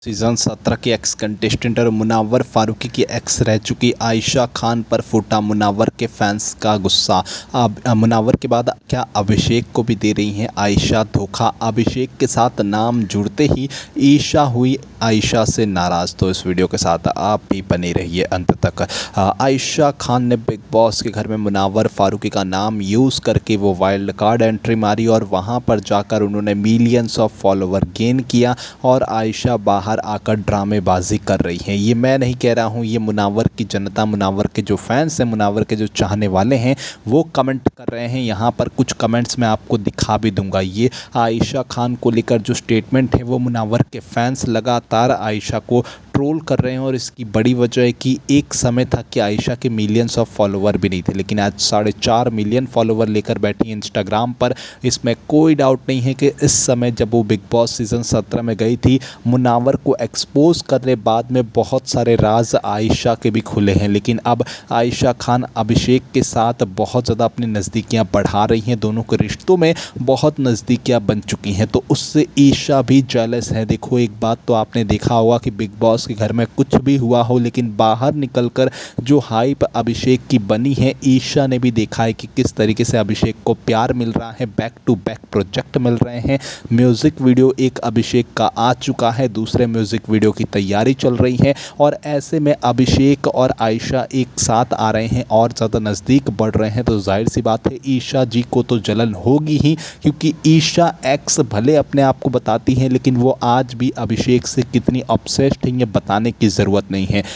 Season 17 की ex contestant और मुनावर फारूकी की एक्स रह चुकी आयशा खान पर फूटा मुनावर के फैंस का गुस्सा। अब मुनावर के बाद क्या अभिषेक को भी दे रही हैं आयशा धोखा? अभिषेक के साथ नाम जुड़ते ही ईशा हुई आयशा से नाराज़। तो इस वीडियो के साथ आप भी बने रहिए अंत तक। आयशा खान ने बिग बॉस के घर में मुनावर फारूकी का नाम यूज़ करके वो वाइल्ड कार्ड एंट्री मारी और वहाँ पर जाकर उन्होंने मिलियंस ऑफ फॉलोवर गेन किया और आयशा बाहर आकर ड्रामेबाजी कर रही हैं। ये मैं नहीं कह रहा हूँ, ये मुनावर की जनता, मुनावर के जो फैंस हैं, मुनावर के जो चाहने वाले हैं वो कमेंट कर रहे हैं। यहाँ पर कुछ कमेंट्स मैं आपको दिखा भी दूंगा। ये आयशा खान को लेकर जो स्टेटमेंट है वो मुनावर के फैंस लगातार आयशा को ट्रोल कर रहे हैं और इसकी बड़ी वजह है कि एक समय था कि आयशा के मिलियंस ऑफ फॉलोवर भी नहीं थे, लेकिन आज 4.5 मिलियन फॉलोवर लेकर बैठी हैं इंस्टाग्राम पर। इसमें कोई डाउट नहीं है कि इस समय जब वो बिग बॉस सीज़न 17 में गई थी, मुनावर को एक्सपोज करने बाद में बहुत सारे राज आयशा के भी खुले हैं। लेकिन अब आयशा खान अभिषेक के साथ बहुत ज़्यादा अपनी नज़दीकियाँ बढ़ा रही हैं, दोनों के रिश्तों में बहुत नज़दीकियाँ बन चुकी हैं, तो उससे ईशा भी जेलस है। देखो, एक बात तो आपने देखा होगा कि बिग बॉस के घर में कुछ भी हुआ हो, लेकिन बाहर निकलकर जो हाइप अभिषेक की बनी है, ईशा ने भी देखा है कि किस तरीके से अभिषेक को प्यार मिल रहा है, बैक टू बैक प्रोजेक्ट मिल रहे हैं। म्यूज़िक वीडियो एक अभिषेक का आ चुका है, दूसरे म्यूज़िक वीडियो की तैयारी चल रही है और ऐसे में अभिषेक और आयशा एक साथ आ रहे हैं और ज़्यादा नज़दीक बढ़ रहे हैं, तो जाहिर सी बात है ईशा जी को तो जलन होगी ही, क्योंकि ईशा एक्स भले अपने आप को बताती हैं, लेकिन वो आज भी अभिषेक से कितनी ऑब्सेस्ड हैं ये बताने की ज़रूरत नहीं है।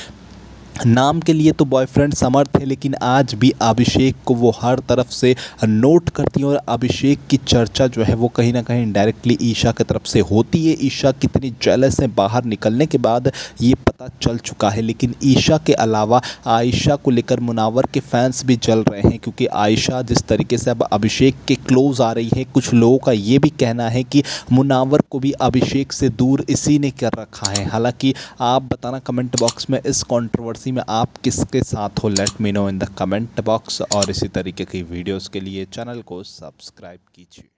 नाम के लिए तो बॉयफ्रेंड समर्थ है, लेकिन आज भी अभिषेक को वो हर तरफ से नोट करती हैं और अभिषेक की चर्चा जो है वो कहीं ना कहीं इनडायरेक्टली ईशा की तरफ से होती है। ईशा कितनी जेलस है बाहर निकलने के बाद ये पता चल चुका है, लेकिन ईशा के अलावा आयशा को लेकर मुनावर के फैंस भी जल रहे हैं, क्योंकि आयशा जिस तरीके से अब अभिषेक के क्लोज आ रही है, कुछ लोगों का ये भी कहना है कि मुनावर को भी अभिषेक से दूर इसी ने कर रखा है। हालांकि आप बताना कमेंट बॉक्स में इस कंट्रोवर्सी में आप किसके साथ हो, let me know in the comment box. और इसी तरीके की वीडियोस के लिए चैनल को सब्सक्राइब कीजिए।